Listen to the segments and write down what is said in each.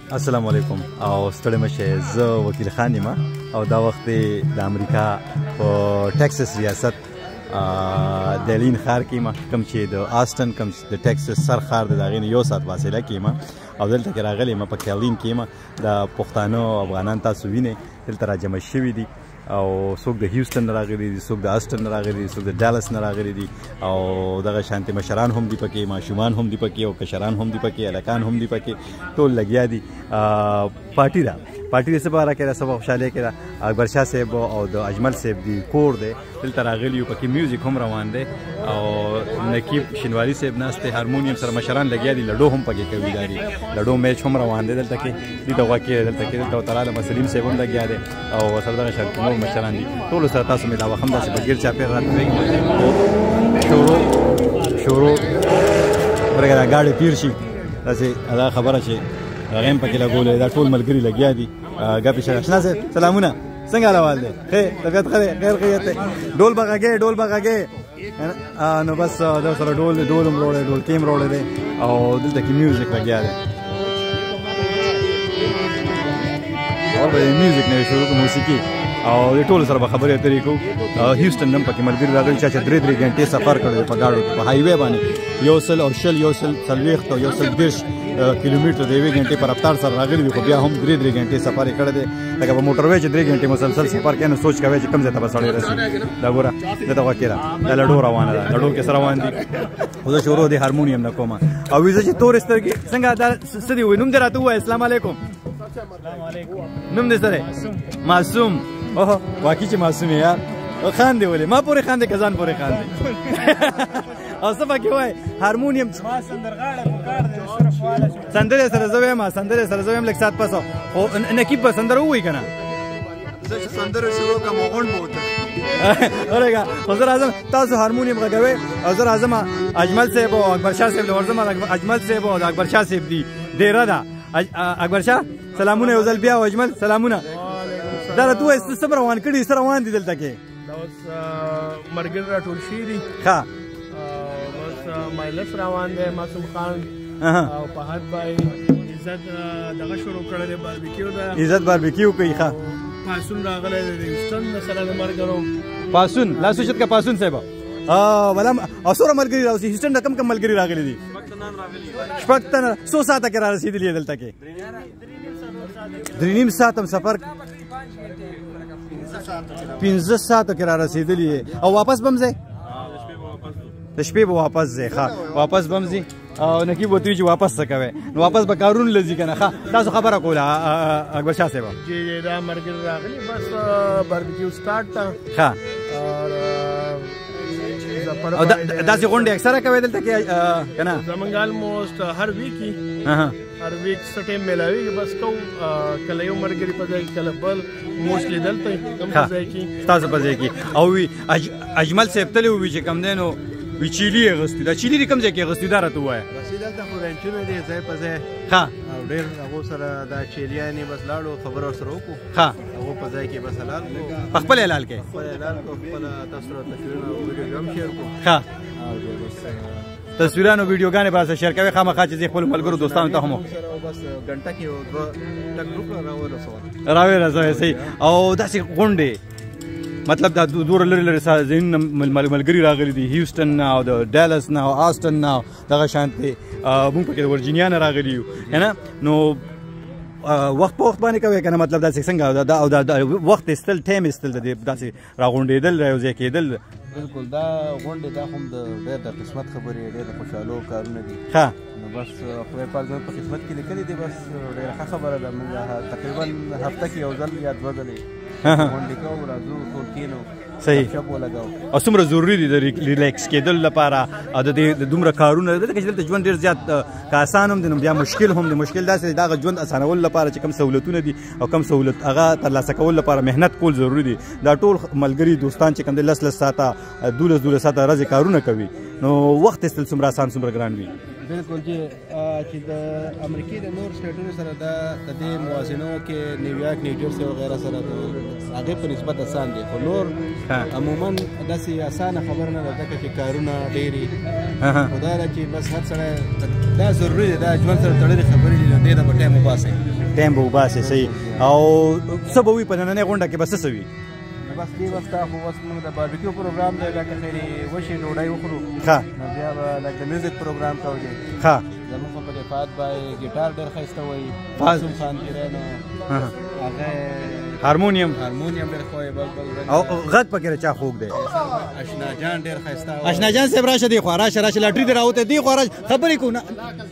السلام علیکم او ستړي مشه زه وکیل خان یم او دا وخت د امریکا په ټکساس ریاست دلین ښار کې یم کوم چې د آسټن کوم د ټکساس سر ښار د هغې نه 1 ساعت فاصله کې یم او دلته کې راغلی یم په کیلین کې یم د پښتانه افغانان تاسو وینئ دلته راجمع شوي دي او څوک د هیوستن نه راغلي دي څوک د آسټن نه راغلي دي څوک د ډالس نه راغلي دي او دغه شانتې مشران هم دي پکې ماشومان هم دي پکې او کشران هم دي پکې هلکان هم دي پکې ټول لګیا دي پارټي ده پارټي د څه په اړه کې ده څه په خوشحالۍ کې ده اکبر شاه صاحب او د اجمل صاحب دی کور دی دلته راغلي یو پکې میوزیک هم روان دی او نقیب شینواري صاحب ناست دی هارمونیم سره مشران لګیا دي لډو هم پکې کوي دا دي لډو میچ هم روان دی دلته کې دي ته غوا کې دلته تعالی مسلم صاحب هم لګیا دی او سره دغه شرط نور مشران دي ټول سره تاسو مې دا وخت داسې بغیر چاپېر راته شروع ورګه دا ګاډي پیر شي داسې دا خبره چې هغه هم پکې لګولې دا ټول ملګري لګیا دي ګپې شته اشنا صاحب سلامونه څنګه حال دی ښه طبیعت ښه دی خیر خیریت دی ډول به غږې نو بس دا سره ډول هم وروړی ډولکۍ هم وروړی دی او دلته کې میوزیک لګیا دی اور به میوزیک نه شروع کړو موسیقي او د ټولو سره به خبرې اترې کوو هیوستن هم پکې ملګري راغلي چا چې 3 غنټې سفر کړی په ګاډو کې په هایوې باندې 100 او 40 او 130 کیلومتر د 1 غنټې په رفتار سره راغلي دي خو بیا هم 3 غنټې سفر یې کړی دی لکه په موټروې چې 3 غنټې مسلسل سفر کوي نو سوچ کوئ چې کوم ځای ته به سړی رسي دا ګوره دلته واقع ده دا لډو روانه ده لډو کې سره روان دي خو زه شروع د هارمونیم نه کوم او ویزه چې تورې سترګې څنګه دا څه دي وایي نوم دې راته ووایه السلام علیکم نوم دې څه دی معصوم اوه واقعي چې معصوم یې یار خاندې ولې ما پورې خاندې که ځان پورې خاندې او څه پکې وایي هارمونیم سندرې سره زه وایم لږ ساعت پس خو نقیب به سندره ووایي که نه زه چې سندره شروع کړم غونډ به وته ورګه خو زه راځم تاسو هارمونیم غږوئ او زه راځم اجمل صاحب او اکبر شاه صاحب له ورځم اجمل صاحب او اکبر شاه صاحب دي ډېره ده اکبر شاه سلامونه یو ځل بیا او اجمل سلامونه دا راته ووایه څه روان کړي څه روان دي دلته کې دا اوس ملګري راټول شوي دي ښه بس مایلس روان دی معصوم خان او فهد بھائی عزت دغه شروع کړی دی باربیکیو ده عزت باربیکیو کوي ښه پاسون راغلی دی د هیوستن نه سره د ملګرو پاسون لاس اوچت که پاسون صاحب ولا او څومره ملګري راوځي هیوستن نه کم ملګري راغلي دي شپږ تنه څو ساعته کې را رسېدلي دلته کې 3.5 ساعت هم سفر 15 ساعته کې را رسېدلي او واپس به هم ځئ د شپې به واپس ځئ ښه واپس به هم ځي او نقیب ورته وایي چې واپس څه کوئ نو واپس به کارونه له ځي که نه ښه تاسو خبره کوله اکبر شاه صاحب چې دا ملګري راغلي بس باربیکیو سټارټ ته ښه او داسې غونډې اکثره کوئ دلته کې که نه زمونږ الموسټ هر ویک څه ټایم میلاویږي بس کوو کله یو ملګري په ځای کې کله بل موسټلی دلته کوم په ځای کې ستاسو په ځای کې او وي اجمل صاحب تللی ووي چې کوم دی نو وی چیلي یې اغوستي دا چیلي دې کوم ځای کې اغوستي دا راته ووایه دلته خو رنچونه دي ځای په ځای ښه او ډېر هغو سره دا چیلیانې بس لاړو خبره ورسره وکړو ښه هغو په ځای کې بس حلال کړو په خپل حلال کې خپله تاسو سره تصویرونه او ویډیو هم شیر کړو ښه تصویران او ویډیوګانې به شیر کوئ خامخا چې زه خپلو ملګرو دوستانو ته هم بس ګنټه کې یو 2 ټک ګروپ راورسوئ صحیح او داسې غونډې مطلب دا دوره لرې ځایونه ملګري راغلي دي هیوستن نه او د ډالس نه او آسټن نه دغه شانتې مونږ پکې د ورجینیا نه راغلي یو که نه نو وخت په وخت باندې کوئ که نه مطلب داسې څنګه او دا وخت ایستل ټایم ایستل د داسې راغونډېدل رایوځای کېدل بالکل دا غونډې دا هم د ډېر د قسمت خبرې ډېر د خوشحالو کارونه دي ښه نو بس خدای پاک زموږ په قسمت کې لیکلي دي بس ډېره ښه خبره ده موږ تقریبا هفته کې یو ځل یا 2 ځلې غونډې کوو راځو ټول کښېنو صحیح شپ ولګاو او څومره ضروري دي د ریلیکس کېدل لپاره او د دومره کارونه دلته چې دلته ژوند ډېر زیات که اسان هم دی نو بیا مشکل هم دی مشکل داسې دی دغه ژوند اسانولو لپاره چې کوم سهولتونه دي او کوم سهولت هغه ترلاسه کولو لپاره محنت کول ضروري دي دا ټول ملګري دوستان چې کوم دی 10 ساعته 12 ساعته ورځې کارونه کوي نو وخت ایستل څومره اسان څومره ګران وي بالکل جی چې د امریکې د نور سټیټونو سره د دې موازنو کې نیویارک نیوجرسي وغیره سره د هغې په نسبت اسان دی خو نور عموما داسې اسانه خبره نه ده ځکه چې کارونه ډېرې خو دا ده چې بس هر سړی دا ضروري دی دا ژوند سره تړلې خبرې دي نو دې نه به ټایم وباسئ ټایم به وباسئ صحیح او څه به وي په نننۍ غونډه کې به څه څه وي بس دې وخت خو بس موږ د باربیکیو پروګرام دی لکه خیرې وشي ډوډۍ وخورو ښه نو بیا به لکه د میوزیک پروګرام کوو دی ښه زموږ په دې فات بای ګیټار ډېر ښایسته وایي معصوم خان تیری نو هغه هارمونیم ډېر ښه وایي بل او غږ پکې چا خوږ دی اشنا جان ډېر ښایسته اشنا جان صاحب راشه دی خوا راشه لاټري دې راوته دی خوا راشه خبرې کو نه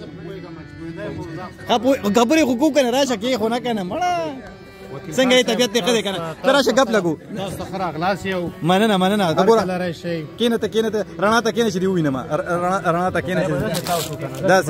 خبرې خو کو کنه راشه کې خو نه کنه مړه څنګه یې طبیعت دې ښه دی کنه ته راشه ګپ لګو تاسو ته ښه راغلاست یو مننه ته ګوره راشئ کېنه ته رڼا ته کېنه چې دې ووینم رڼا ته کېنه داسې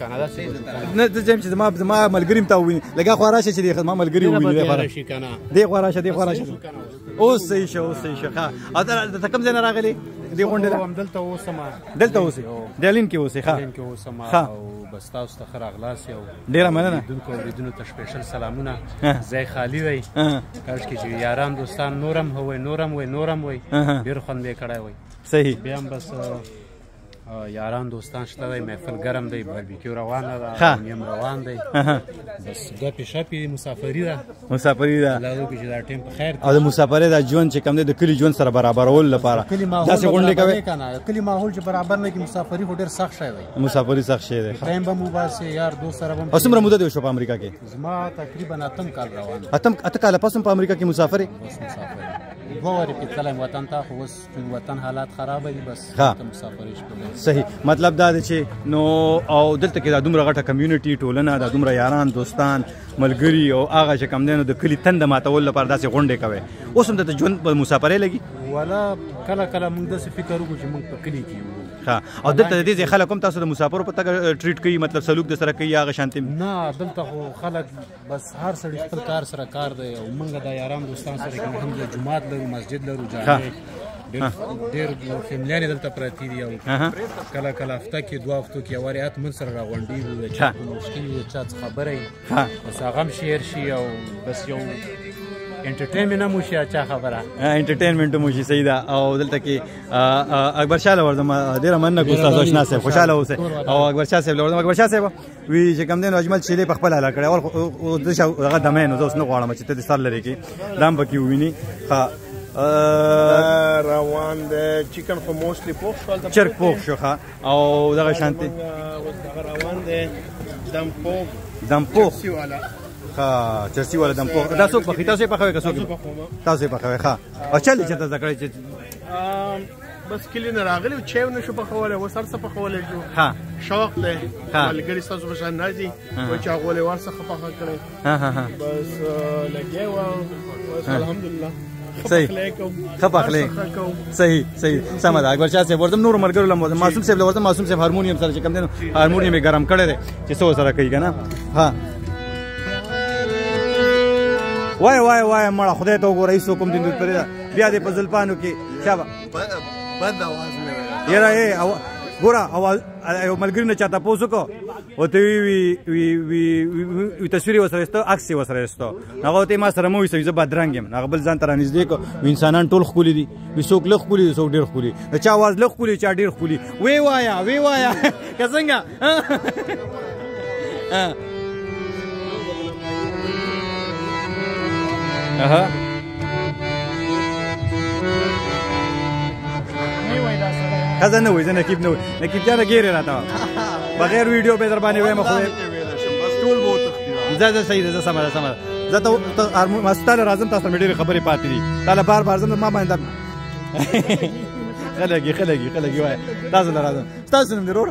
نه ته چې زما ملګري م تا وویني لږه خوا راشه چې زما ملګري وویني دې خوا راشه اوس صحیح شه ښه او ته کوم ځای نه راغلې دې غونډې ته دلته اوسې دالین کې اوسې ښه بس تاسو ته ښه راغلاست یو ډېره مننه لیدونکو اورېدونکو ته سپیشل سلامونه ځای خالي وی کاشکې چې یاران دوستان نورم وی ډېر خوند یې کړی وی صحیح بیا هم بس یاران دوستان شته دی محفل ګرم دی باربیکیو روانه ده نیم روان دی بس ګپې شپې مسافري ده الله وکړي چې دا ټیم په خیر او د مسافرۍ دا ژوند چې کوم دی د کلي ژوند سره برابرولو لپاره داسې غونډې کوئ کلي ماحول چې برابر نه کړي مسافري خو ډېر سخت شی دی مسافري سخت شی دی ټایم به مو باسې یار دوست سره به او څومره موده دې وشوه په امریکا کې زما تقریبا 8 کال روان اته کاله پس هم په امریکا کې مسافرې دوه وارې پې تللی وطن ته خو اوس وطن حالات خرابه دي بس مسافري شکلی صحیح مطلب دا دی چې نو او دلته کې دا دومره غټه کمیونټي ټولنه دا دومره یاران دوستان ملګري او هغه چې کوم دی نو د کلي تنده ماتولو لپاره داسې غونډې کوئ اوس هم دلته ژوند په مسافرۍ لګي ولا کله موږ داسې فکر وکړو چې موږ په کلي کې یو ښه او دلته د دې ځای خلک هم تاسو د مسافرو په توګه ټریټ کوي مطلب سلوک د سره کوي هغه شانتي نه دلته خو خلک بس هر سړي خپل کار سره کار دی او موږ د یاران دوستان سره کوم هم جماعت لرو مسجد لرو جامع ډېر فیملیانې دلته پرتې دي او کله هفته کې 2 هفتو کې یو وارې من سره راغونډېږو د چا په مشکل وي د چا څه خبره وي بس هغه هم شیر شي او بس یو انټرټینمنټ هم وشي چا خبره انټرټینمنټ هم وشي صحیح ده او دلته کې اکبر شاه له ورځم ډېره مننه کوم استاد اشنا صاحب خوشحاله اوسئ او اکبر شاه صاحب له ورځم اکبر شاه صاحب وی چې کوم دی نو اجمل شیلې په خپل حاله کړی او هغه دمه نو زه اوس نه غواړم چې ته دې سر لرې کې دام پکې وویني ښه روان دی چکن خو موسټلی پوخ شو چرګ پوخ شو ښه او دغه شانتي روان دی دم پوخ ښه چرسي والا دم پوخ دا څوک پخوي تاسو یې پخوئ که څوک تاسو یې پخوئ ښه او چل یې چېرته زده کړی چې بس کلي نه راغلی چای نشو پخولی اوس هر څه پخولی شو شوق دی ملګري ستاسو په شان نه دي وایي چې هغوی یې ورڅخه پخه کړی بس لګیا وه اوس الحمدلله صحیح ښه پخلی صحیح سمه ده اکبر شاه صاحب ورځم نورو ملګرو له معصوم صاحب له ورځم معصوم صاحب هارمونیم سره چې کوم دی نو هارمونیم یې ګرم کړی دی چې څه ورسره کوي که نه ها وای مړه خدای ته وګوره هېڅ کوم دین دود پرې ده بیا دې په زلفانو کې شابه بد اواز مې یاره ګوره یو ملګري نه چا تپوس وکړو ورته وی تصویر یې ورسره ایسته عکس یې ورسره ایسته هغه ورته ما سره مه ویسوي زه بدرنګ یم هغه بل ځان ته رانږدې کړو انسانان ټول ښکلي دي وي څوک لږ ښکلي دي څوک ډېر ښکلي د چا اواز لږ ښکلي چا ډېر ښکلي وی وایه که څنګه ښځه نه وایي زه نقیب نه وایي نقیب جانه ګیرې راته بغیر ویډیو به در باندې وایم خو زه صحیح ده زه سمه ده زه ته ستا له راځم تاسو ته مې ډېرې خبرې پاتې دي تا له بار ځم ما باندې ښه لګي وایه تاسو له راځم ستاسو نوم دی ورور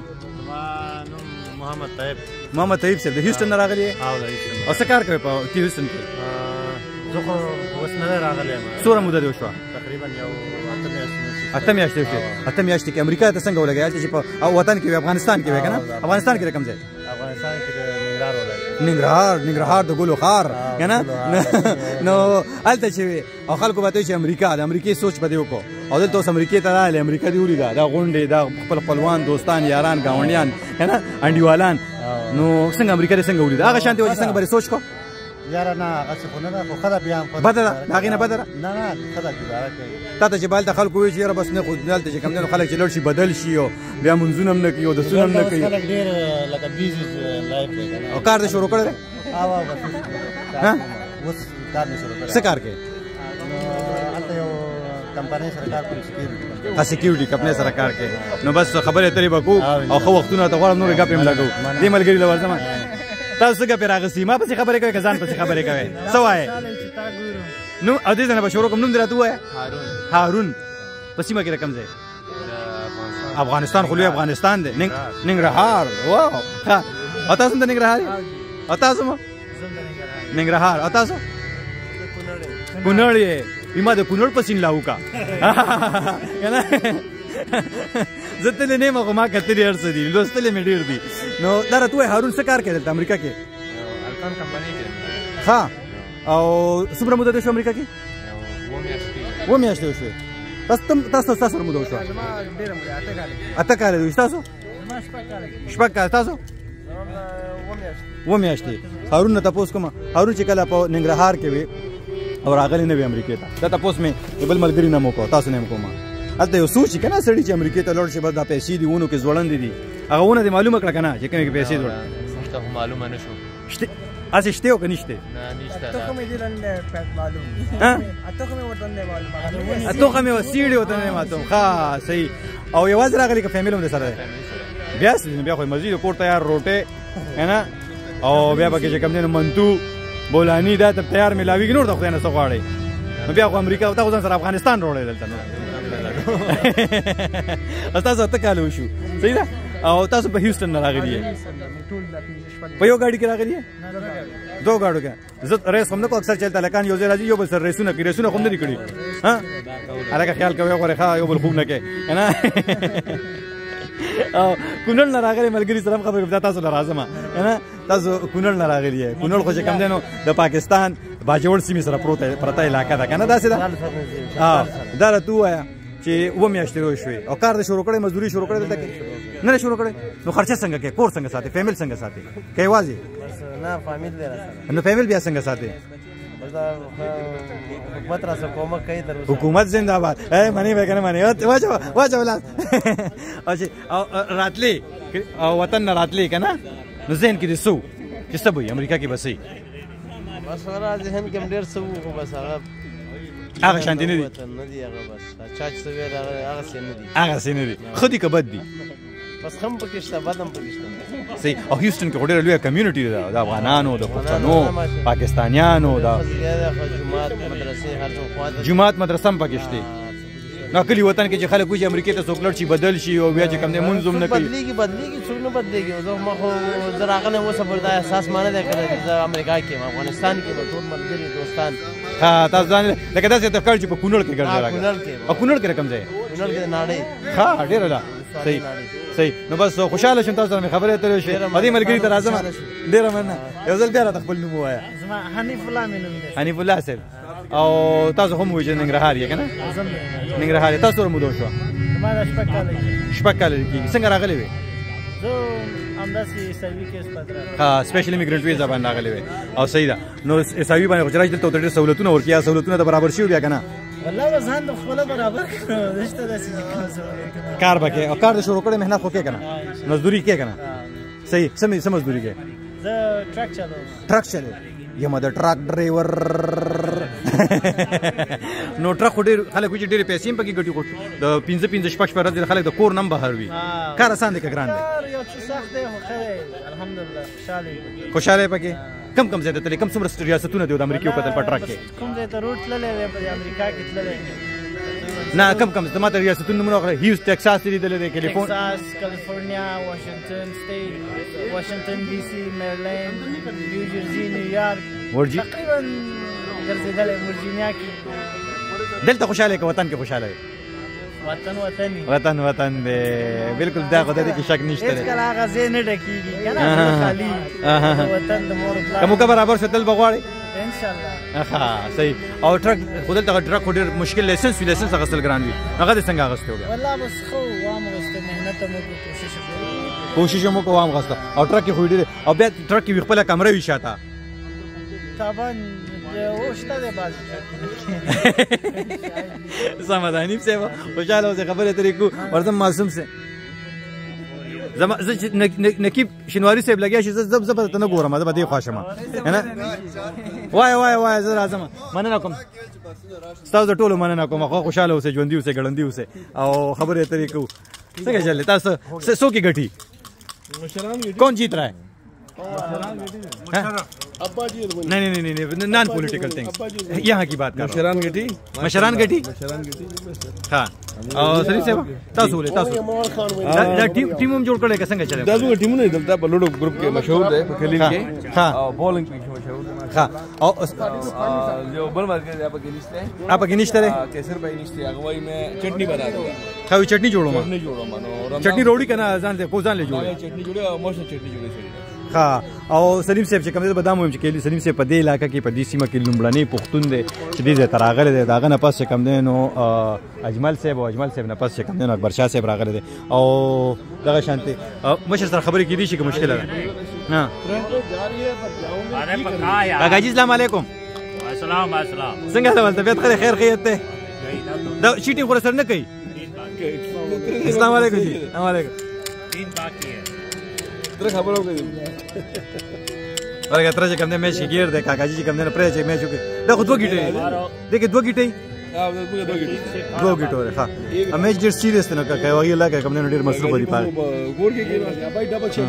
محمد طیب صاحب د هیوسټن نه راغلي او څه کار کوئ په هیوسټن کې زه خو اوس نه راغلی یم څومره موده دې وشوه تقریبا یو 8 میاشتې وشوې 8 میاشتې کې امریکا ته څنګه ولګې هلته چې په وطن کې وي افغانستان کې وي که نه افغانستان کې د کوم ځای افغانستان کې د ننګرهار ولایت ننګرهار د ګلو ښار که نه نو هلته چې وې او خلکو به ته چې امریکا د امریکې سوچ به دې وکړو او دلته اوس امریکې ته راغلې امریکا دې ولیده دا غونډې دا خپل خپلوان دوستان یاران ګاونډیان که نه انډیوالان نو څنګه امریکا دې څنګه ولیده هغه شانتې وه چې څنګه به دې سوچ کړو یاره نه هغسې خو نه ده خو ښه ده بیا هم بده ده د هغې نه بده ده نه ښه ده ګزاره کوي تا ته چې به هلته خلکو وایي چې یاره بس نه خو دلته چې کوم دی نو خلک چې لړ شي بدل شي او بیا منځونه هم نه کوي او دسونه هم نه کوي خلک ډېر لکه بیزي لایف دی که نه او کار دې شروع کړی دی اوس کار مې شروع کړی څه کار کوې هلته یو کمپنۍ سره کار کوي سکیورټي کمپنۍ سره کار کوي نو بس خبرې اترې به کوو او ښه وختونه ته غواړم نورې ګپې هم لګوو دې ملګري له ورځمه تاسو څه ګپې راغستې ما پسې خبرې کوئ که ځان پسې خبرې کوئ څه وایې نو او دې ځای نه به شروع کوم نوم دې راته ووایه هارون په سیمه کې د کوم ځای افغانستان خو لوی افغانستان دی ننګرهار واو ښه او تاسو هم د ننګرهار او تاسو هم ننګرهار او تاسو کونړ یې ما د کونړ په سین لاو کا که نه زه تللی نه یم خو ما کتلي هر څه دي لوستلي مې ډېر دي نو دا راته ووایه هارون څه کار کوې دلته امریکا کې الکان کمپنۍ کې ښه او څومره موده دې شو امریکا کې 2 میاشتې وشوې تاسو سره موده وشوه 8 کاله دي تاسو 6 کاله تاسو 2 میاشتې هارون نه تپوس کوم هارون چې کله په ننګرهار کې وي او راغلی نه وي امریکې ته دا تپوس مې بل ملګري نه مو کوه تاسو نه یم کومه هلته یو سوچ که نه سړي چې امریکې ته لاړ شي بس دا پیسې دي ونو کې ځوړندې دي هغه ونه دې معلومه کړه که نه چې کومې کې پیسې ځوړ موږ ته خو معلومه نه شو هسې شته او که نشته توخه مې سیړې ورته نه ماتوم ښه صحیح او یوازې راغلی که فیمل هم د سره دی بیا څه بیا خو مزید کور تیار روټۍ که نه او بیا پکې چې کوم دی نو منتو بولاني دا ته تیار ملاویږي نور د خدای نه څه غواړئ نو بیا خو امریکا او تا خو ځان سره افغانستان راوړی دلته نو تاسو 8 کاله وشو صحیح ده او تاسو په هیوستن نه راغلي یې په یو ګاډي کې راغلي یې 2 ګاډو کې زه ریس هم نه کوم اکثر چلته لکان یو ځای راځي یو بل سره ریسونه کوي ریسونه خو نه دي کړي ها هلکه خیال کوئ غواړئ ښه یو بل خوب نه کوي که نه او کونړ نه راغلی ملګري سره هم خبرې دا تاسو نه راځم که نه تاسو کونړ نه راغلي یې کونړ خو چې کوم دی نو د پاکستان باجوړ سیمې سره پرته علاقه ده که نه داسې ده دا راته ووایه چې 2 میاشتې وشوې او کار دې شروع کړی مزدوري شروع کړې دلته کې نه شروع کړی نو خرچه څنګه کوې کور څنګه ساتې فیمل څنګه ساتې که یوازې نه فامیل دی راسره نو فیمل بیا څنګه ساتې حکومت راسره کومک کوي تر اوسه حکومت زنده باد منې به که نه منې واچوه لاس او راتلې او وطن نه راتلې که نه نو ذهن کې دې څه و چې څه به وي امریکا کې به څه بس هغه ذهن کې هم ډېر څه وو خو بس هغه شانتې نه دي نه دي هغه بس چا چې څه ویل هغسې نه دي هغسې نه دي ښه دي که بد دي بس ښه هم پکې شته بد هم پکې شته صحیح او هیوستن کې خو ډېره لویه کمیونټي ده د افغانانو د پښتنو پاکستانیانو د جومات مدرسه هم پکې شته نو کلي وطن کې چې خلک وایي چې امریکې ته څوک لړ شي بدل شي او بیا چې کوم دی مونځ هم نه کوي بدلېږي څوک نه بدلېږي ما خو زه راغلی اوسه پر دا احساس ما نه دی کړی چې زه امریکا کې یم افغانستان کې به ټول ملګري دوستان ها تاسو ځان لکه داسې ته کړ چې په کونړ کې ګرځې راغلی او کونړ کې کوم ځای کونړ کې د ناړۍ ښه ډېره ده صحیح نو بس خوشحاله شوم تاسو سره مې خبرې اترې وشوې او دې ملګري ته راځم ډېره مننه یو ځل بیا راته خپل نوم ووایه زما حنیف الله مې نوم دی حنیف الله صاحب او تاسو هم وایئ چې ننګرهار یې که نه ننګرهار تاسو سره موده وشوه ما دا 6 کاله کېږي 6 کاله کېږي څنګه راغلی وې زه همداسې عیسوي کیس پاتې راغلی ها سپیشل ایمیګرنټ ویزا باندې راغلی وې او صحیح ده نو عیسوي باندې خو چې راشي دلته ورته ډېر سهولتونه ورکوي سهولتونه ته برابر شوي بیا که نه والله به ځان د خپله برابر کړو نشته داسې چې کوم سهولتونه کار به کوې او کار دې شروع کړی محنت خو کوې که نه مزدوري کوې که نه صحیح څه مزدوري کوې زه ټرک چلوم ټرک چلوې یم د ټرک ډرایور نو ټرک خو ډېر خلک وایي چې ډېرې پیسې هم پکې ګټي خو د 15 شپږ ورځې خلک د کور نه هم بهر وي کار اسان دی که ګران دی کار یو څه سخت دی خو ښه دی الحمدلله خوشحاله یې پکې کم ځای ته تللی کم څومره ریاستونه دي د امریکې وکتل په ټرک کې کوم ځای ته روډ تللی دی په امریکا کې تللی نه کم ما ته ریاستونه نومونه وکړه هیوز ټکساس دې لیدلی دی ټکساس کالیفورنیا واشنګټن سټیټ واشنګټن ډي سي میریلینډ نیو جرسي نیویارک تقریبا ګرځېدلی ورجینیا کې دلته خوشحاله یې که وطن کې خوشحاله یې وطن وطني وطن وطن دی بالکل دا خو د دې کې شک نشته هیڅ کله هغه ځای نه ډکېږي که نه خالي وطن د مور پلار که موقع برابر شو تل به غواړې انشاءالله ښه صحیح او ټرک خو دلته ټرک خو ډېر مشکل لایسنس وي لایسنس اخیستل ګران وي هغه دې څنګه اخیستی و بیا والله بس ښه وام غوښته محنت هم وکړو کوشش هم وکړو وام غوښته او ټرک کې خو ډېر او بیا ټرک کې خپله کمره وي شاته طبعا شته دی بعضې سمه ده حنیف صاحب خوشحاله اوسې خبرې ترې کړو ورځم معصوم صاحب زه چې نقیب شینواري صاحب لګیا شي زه به درته نه ګورم زه به دې خوا شم وایه زه راځم مننه کوم ستاسو د ټولو مننه کوم خو خوشحاله اوسئ ژوندي اوسئ ګړندي اوسئ او خبرې ترې کوو څنګه چل رہی تاسو څوک یې ګټي کون जीत रहा है नहीं नॉन पॉलिटिकल थिंग्स यहाँ की बात कर मशरान गटी हाँ और सलीम साहब تاسو دا ټیم هم جوړ کړی که څنګه چلے دا زموږ ټیمونه دلته په لوډو ګروپ کې مشهور دی په کلین کې او بولینګ کې مشهور دی ها او جو بل مارکیټ دی په کې نشته آپ کې نشته کیسر بھائی نشته هغه وای مې چټنی بنا دو خو چټنی جوړوم نو چټنی روړی کنه ځان ته کو ځان له جوړه چټنی جوړه او موشن چټنی جوړه سړي ها او سلیم صاحب چې کوم دې بدام ویم چې کلی سلیم صاحب په دې علاقې کې په دې سیمه کې لومړنی پښتون دی چې دې تر راغلی دی داغه نه پس چې کوم دی نو اجمل صاحب نه پس چې کوم دی نو اکبر شاه صاحب راغلی دی او دغه شانتي مشر سره خبرې کېدی شي که مشکل ده ها کاکا جی السلام علیکم السلام څنګه ده طبیعت خیر خیریت ده دا شیټینګ خو سره نه کوي السلام علیکم جی السلام علیکم دین باقی ہے خبرو کوي ورګه تر چې کوم دې میچ کې ګیر دی کاکا جی چې کوم دې پرې چې میچ وکړي دا خو 2 ګټې دغه 2 ګټې دو ګټو ښه میچ ډېر سیریس دی نو کاکا وایي لکه کوم دې ډېر مصروف دی پاره ګور کې بای ډبل چه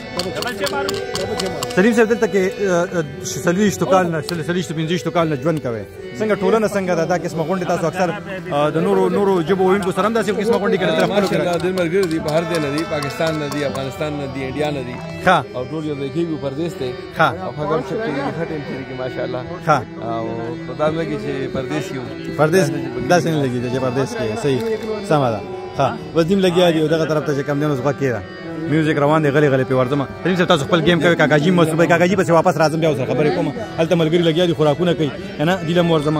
سلیم صاحب دلته کې سلیش تو کال نه سلیش تو 15 تو کال نه ژوند کوي څنګه ټولنه څنګه دا قسمه غونډه تاسو اکثر د نورو جبو وینکو سره هم داسې قسمه غونډه کوي طرف خپل کړه د مرګ دی بهر دی نه دی پاکستان نه دی افغانستان نه دی انډیا نه دی ها او ټول یو دی کیږي پردیس ته ها او هغه چې هټیم کې ماشاءالله ها او په دا لګي چې پردیس یو پردیس داسې نه لګي چې پردیس کې صحیح سم ده ها وزیم لګیا دی دغه طرف ته چې کم دینوس غکیرا میوزیک روان دی غلی په ورځم سلیم صاحب تاسو خپل گیم کوي کاکا جی مصروف کاکا جی پس واپس راځم بیا سره خبرې کوم هلته ملګری لګیا دي خوراکونه کوي نه دیلم ورځم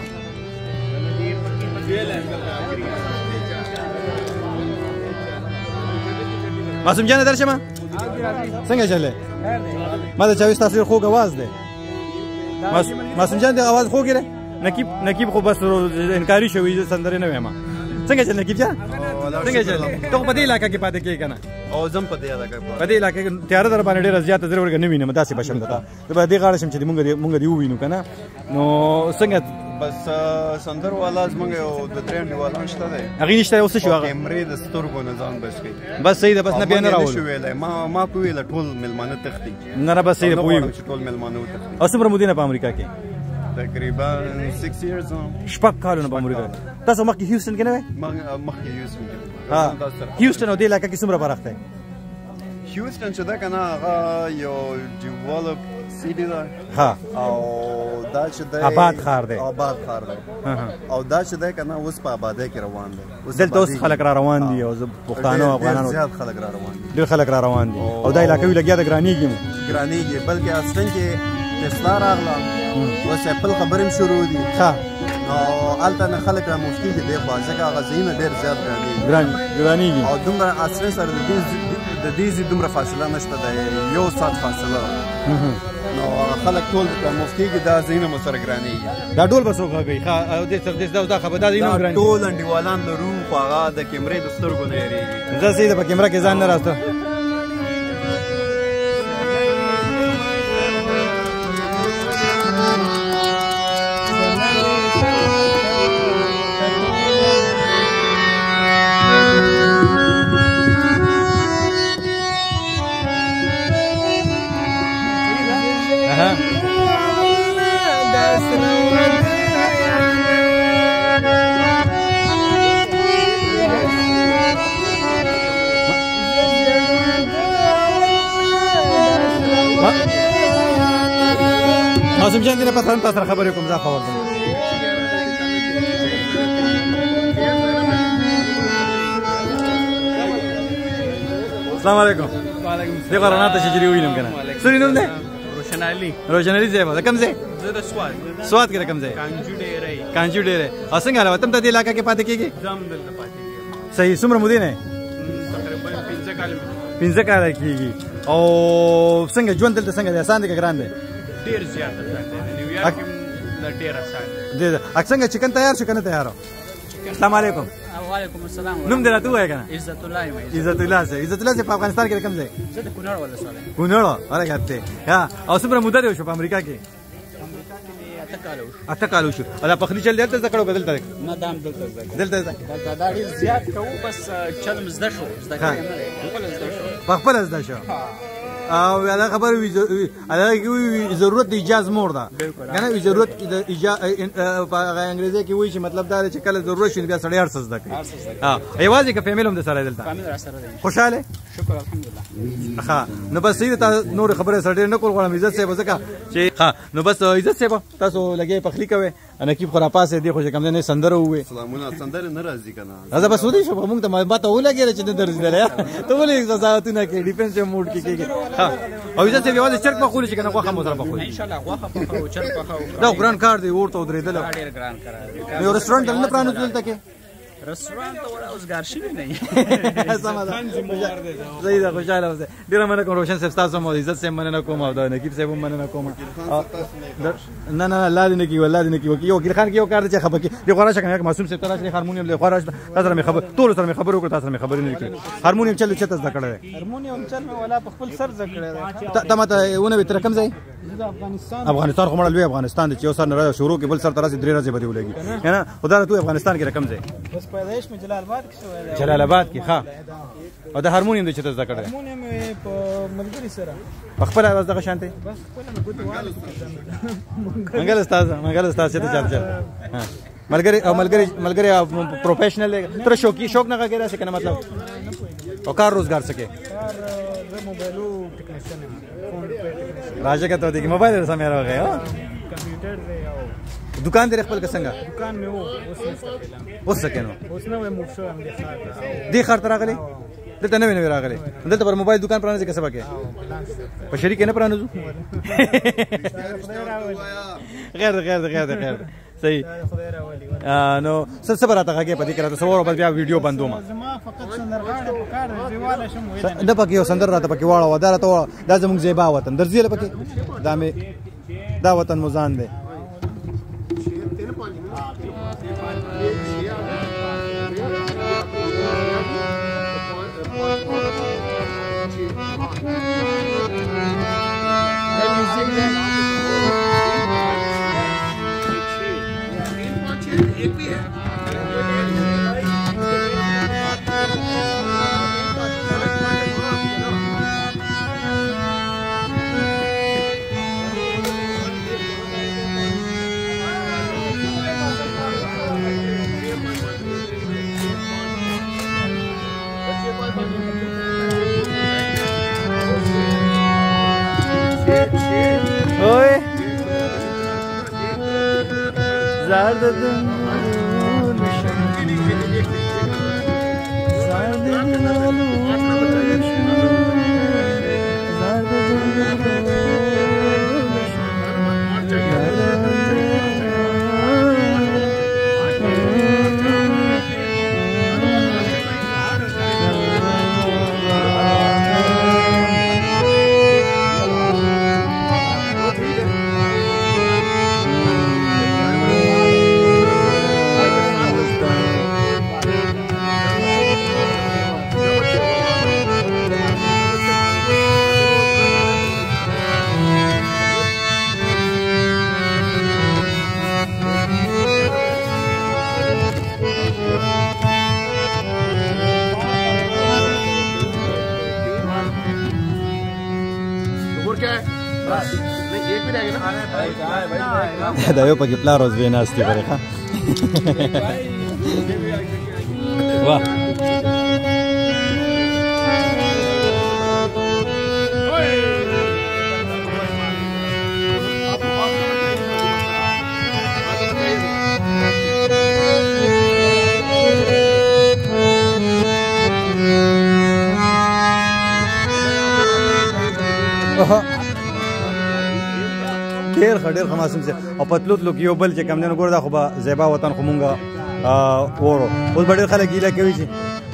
معصوم جان درشمه څنګه چلے ما ته چاوي تاسو خو غواز دی معصوم جان د आवाज خو ګره نقیب خو بس انکاری شوی سندره نه وېما څنګه چل نقیب جان څنګه چل ته په دې علاقې کې پاتې کې کنه او زم په دې علاقې کې تیار در باندې ډېر زیات زر ورګ نه وینم داسې بشم دته د دې غاړه شم چې مونږ دی وینو کنه نو څنګه بس سندر والا زمونږ یو د درېم دیوالان شته دی هغه نشته اوس شو هغه کیمرې د سترګو نه ځان بس کوي بس صحیح ده بس نه بیان راول ما په ویل ټول ملمانه تختی نه بس صحیح ده پوي ټول ملمانه تختی او څومره مودینه په امریکا کې تقریبا 6 years شپږ کالونه په امریکا تاسو مخکې هیوستن کې نه وای مخکې هیوستن ها هیوستن او د علاقې کې څومره فرق دی هیوستن چې دا کنه هغه یو ډیولپ سیټي ده ها او دا چې د آباد خار دی او دا چې د کنه اوس په آبادی کې روان دی دلته اوس خلک را روان دي او پښتانه او افغانانو زیات خلک را روان دي ډېر خلک را روان دي او دا علاقې لګیا د ګرانیږي بلکې اصلا کې تسلا راغله اوس اپل خبرې شروع دي ها نو الته نه خلک را مفتي دي خو ځکه هغه ځینې ډېر زیات ګرانیږي او دومره اصلا سره د دې دومره فاصله نشته د یو ساعت فاصله نو خلک ټول د مفتي کې دا ځینې مو سره ګرانیږي دا ټول به څوک کوي او دې دا خبر دا ځینې ګرانیږي ټول انډیوالان لرو خو هغه د کیمرې د سترګو نه یریږي زه سیده په کیمره کې ځان نه راسته معصوم جان دې نه پته هم تاسو سره خبرې کوم زه خبر السلام علیکم. وعلیکم دغه رڼا ته چې وینم کنه. سړي نوم دی؟ روشن علي. روشن علي صاحب. کوم ځای؟ زه د سواد. سواد کې کوم ځای؟ کانجو ډېرې. او څنګه راوته تم ته دې علاقې کې پاتې کېږي؟ ځم دلته پاتې کېږم. صحیح. څومره مودې نه؟ تقریبا 15 کال. 15 کاله کېږي. او څنګه ژوند دلته څنګه دی؟ آسان دی که ګران دی؟ ډېر زیات آسان دی. نیویارک کې ډېر آسان دی. څنګه چکن تیار شو کنه تیار؟ السلام علیکم. وعلیکم السلام. نوم دې راته ووایه کنه. عزت الله یم. عزت الله صاحب. عزت الله صاحب په افغانستان کې کوم ځای؟ زه د کونړ ولسوالۍ. کونړ. اره ګټه. ها او څومره موده دی شو په امریکا کې؟ امریکا کې 8 کال وشو. 8 کال وشو. دا پخلی چل دلته زده کړو بدلته؟ نه دام دلته زده. دلته دا ډېر زیات کوو بس چل مزده شو. زده کړم نه. خپل زده شو. خپل زده شو. او دا خبر وی ضرورت د ایجاز مور ده کنه. وی ضرورت د ایجاز په انګریزي کې وایي چې مطلب دا چې کله ضرورت شي بیا سړی هر څه زده کوي. ها ایوازې که فیمل هم د سره دلته؟ فیمل را سره دی. خوشاله؟ شکر الحمدلله. ها نو بس صحیح ته نور خبره سره نه کول غواړم. عزت صاحب ځکه چې ها نو بس عزت صاحب تاسو لګي پخلی کوي نقیب خو را پاسه دی خو چې کوم نه سندره وې. سلامونه. سندره نه راځي کنه. راځه بس ودی شو موږ ته ما ته ولګی چې نه درځي دلیا ته ولې زاوتونه کې ډیفنس موډ کې کېږي. ها او عزت صاحب یوازې چرګ په خولي چې کنه غوخه مو سره په خولي. ان شاء الله غوخه په خو چرګ په خو. دا ګران کار دی ورته درېدل. ډېر ګران کار دی. یو رستورانټ نه پرانو دلته کې؟ رستورانت ولا اوسګار شوی نه. سم ده. زه دا خوشاله اوسه. ډیر مننه کوم روشن صاحب تاسو مو عزت صاحب مننه کوم او دا نقیب صاحب مننه کوم. نه نه الله دې نه کی والله دې نه کی یو ګل خان کې یو کار چې خبر کې دی غواړم چې معصوم صاحب تراش هارمونیم له خراج تاسو مې خبر ټول سره مې خبرو کړ تاسو مې خبرې نه کړې. هارمونیم چل چته زده کړل. هارمونیم چل مې ولا په خپل سر زده کړل. ته ماته ونه تر کوم ځای؟ افغانستان خو مړ لوی افغانستان دی چې یو سر نه شروع کې بل سر ترازي درې ورځې بده ولګي کنه. خدای ته افغانستان کې رقم ځای؟ بس پیدائش مې جلال آباد کې شوی دی. جلال آباد کې ښه. او د هارمونیم د چته زده کړل؟ هارمونیم په ملګری سره خپل اواز دغه شانته بس خپل مې ګوتواله. منګل استاد څه ته چل ها ملګری پروفیشنل تر شوق نه غږی راځي کنه مطلب او کار روزګار سکے. کار زه موبایلو ټیکنیشن یم. فون ریپیر ټیکنیشن. راځه کته دی موبایل سره مې راغی. ها کمپیوټر دی او دکان دې خپل څنګه؟ دکان مې وو اوس نه سکلم. اوس سکنو اوس نو مو شو هم دې خاطر راغلی دلته نه ویني راغلی دلته پر موبایل دکان پرانځي کسبه کې په شریک نه پرانځو. غیر صحیح. نو څه براته هغه په دې کې راته سوور بل بیا ویډیو بندوم. زما فقط سندرغاړي په کار دیواله شم وې نه پکې یو سندر راته پکې واړه و دا راته دا زموږ زیبا وطن درځي له پکې دا وطن مزان دی. Oi, zerde دا یو پکې پلار اوس به ناستې پرې ښه واه ډېر ښه ډېر ښه معصوم صاحب او په تلو تلو کې یو بل چې کوم دی نو ګوره دا خو به زیبا وطن خو مونږ وړو اوس به ډېر خلک ګیله کوي چې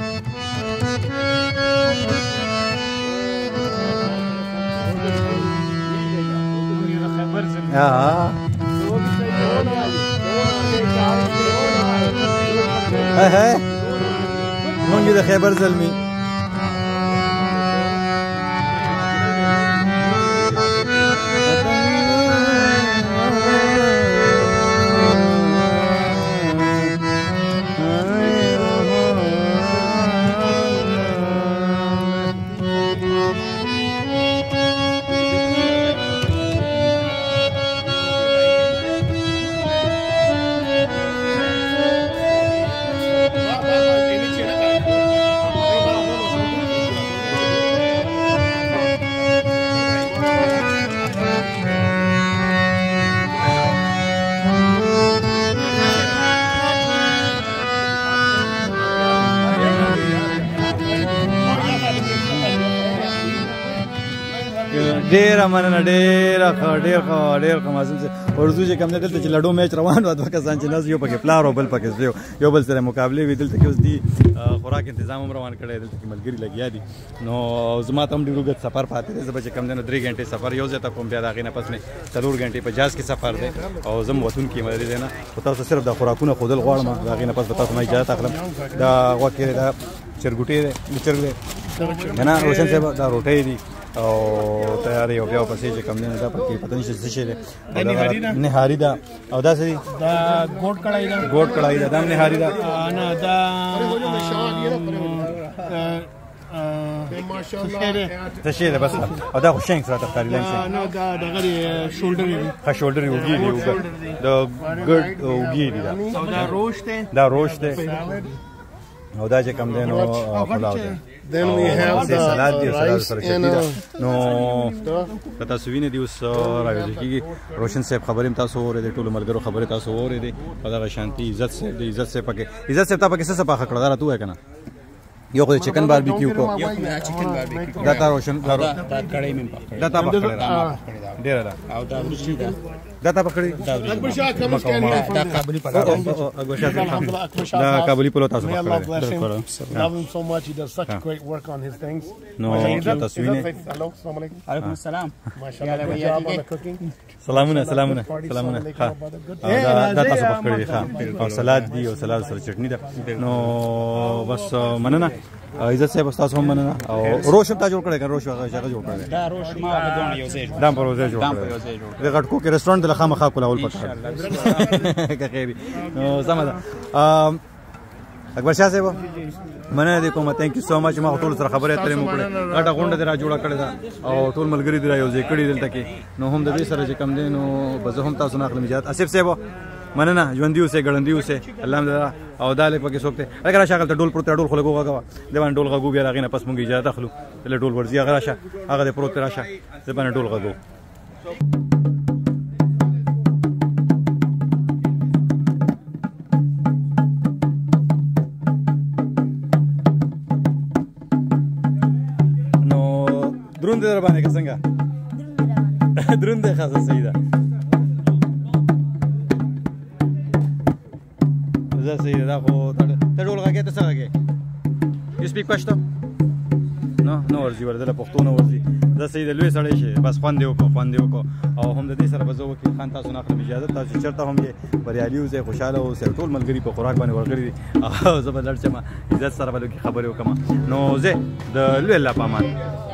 مونږ د خیبر زلمي ډېره مننه ډېره ښه ډېر ښه معصوم صاحب اردو چې کوم دی دلته چې لډو میچ روان وه دوه کسان چې ناست یو پکې پلار او بل پکې زوی یو بل سره مقابلې وي دلته کې اوس دي خوراک انتظام هم روان کړی دلته کې ملګري لګیا دي نو زما ته هم ډېر اوږد سفر پاتې دی زه به چې کوم دی نو 3 غنټې سفر یو ځای ته کوم بیا د هغې نه پس مې 4 غنټې په جاز کې سفر دی او زه هم وتونکی یم د دې ځای نه خو تاسو صرف د خوراکونه ښودل غواړم د هغې نه پس به تاسو ما اجازت اخلم دا غوږ کې دا چرګوټی دی چرګ دی که نه روشن صاحب دا روټۍ دي او تیاری او بیا پسې چې کوم دی دا پکې پته نشته څه شی دی نهاري ده او دا څه دي دا ګوډ کړای ده دا هم نهاري ده نه دا څه شی دی بس او دا خو شینک راته ښکاري نه دا دغه شولډر دی ښه شولډر یې اوږې دي د ګډ اوږې دي دا روش دی او دا چې کوم دی نو پلاو دی Then we have the rice and نو که تاسو وینئ دي اوس راویل کېږي روشن صاحب خبرې هم تاسو واورېدې ټولو ملګرو خبرې تاسو واورېدې او دغه شانتي عزت صاحب دی عزت صاحب پکې عزت صاحب تا پکې څه څه پاخه کړه دا راته ووایه که نه یو خو د چکن باربیکیو کو دا تا روشن دا کړی مې پاک کړی دا تا پاک کړی ډېره ده او دا وریجې ده دا تا پاک کړی دا کابلي پلاو دا کابلي پلاو تاسو پاک کړی love him so much he does such great work on his things نو تاسو وینئ علیکم السلام سلامونه دا تاسو پاک کړی ښه او سلاد دی او سلاد سره چټني ده نو بس مننه عزت صاحب تاسو هم مننه او روش هم تا جوړ کړی که روش هغه جوړ کړی دا روش ما هغه دونه یو ځای دا هم په روزه جوړ کړی د غټکو کې رسټورانټ د خامخا کولول پکار که خیري نو سمه ده اکبر شاه صاحب مننه دې کومه تھینک یو سو مچ ما ټول سره خبرې اترې مو کړې غټه غونډه دې را جوړه کړې ده او ټول ملګري دې را یو ځای کړي دلته کې نو هم د دې سره چې کم دی نو به زه هم تاسو نه اخلم اجازت اسف صاحب مننه ژوندي اوسئ ګړندي اوسئ الحمدلله او دا لږ پکې څوک دی هغه راشه هغلته ډول پروت دی ډول خو لږ وغږوه دې باندې ډول غږو بیا د هغې نه پس مونږ اجازت اخلو دله ډول ورځي هغه راشه هغه دې پروت دی راشه دې باندې ډول غږو نو دروند دی در باندې که څنګه دروند دی ښه صحیح ده زه صحیح ده دا خو ته ډول غږې ته څه غږې یو سپیک پښتو نه ورځي ورځله پښتو نه ورځي زه صحیح ده لوی سړی شي بس خوند یې وکړو او هم د دې سره به زه وکیل خان تاسو نه اخلم اجازت تاسو چېرته هم یې بریالي اوسئ خوشحاله اوسئ ټول ملګري په خوراک باندې ورغلي دي او زه به لړ شم عزت سره به لږ خبرې وکړم نو زه د لوی الله په امان